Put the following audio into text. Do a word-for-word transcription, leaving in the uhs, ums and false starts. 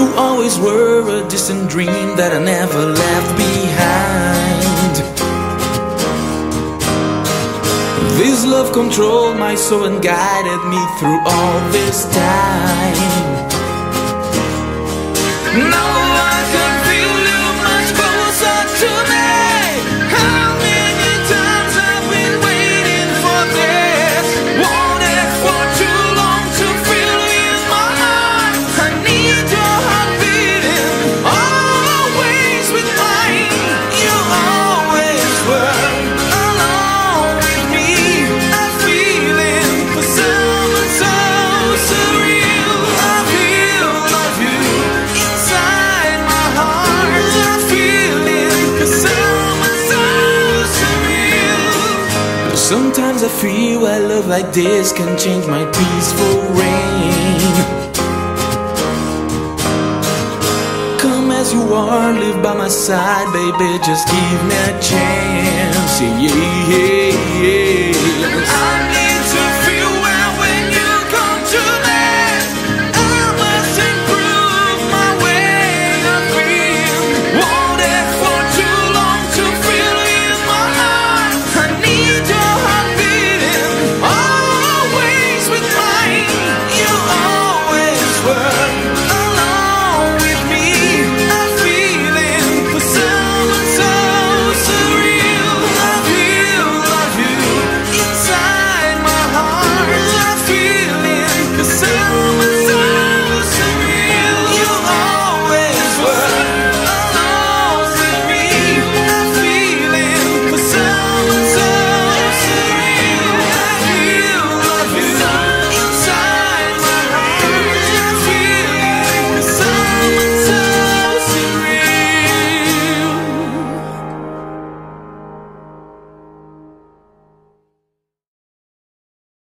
You always were a distant dream that I never left behind. This love controlled my soul and guided me through all this time. Now I can feel you much closer to me. How many times I've been waiting for this, wanted for too long to feel you in my heart. I need your heart beating always with mine. You always were alone with me. I'm feeling for someone so surreal. I feel love you inside my heart. I'm feeling for someone so surreal. Sometimes I feel a love like this can change my peaceful rain. Come as you are, live by my side, baby, just give me a chance. Yeah, yeah, yeah.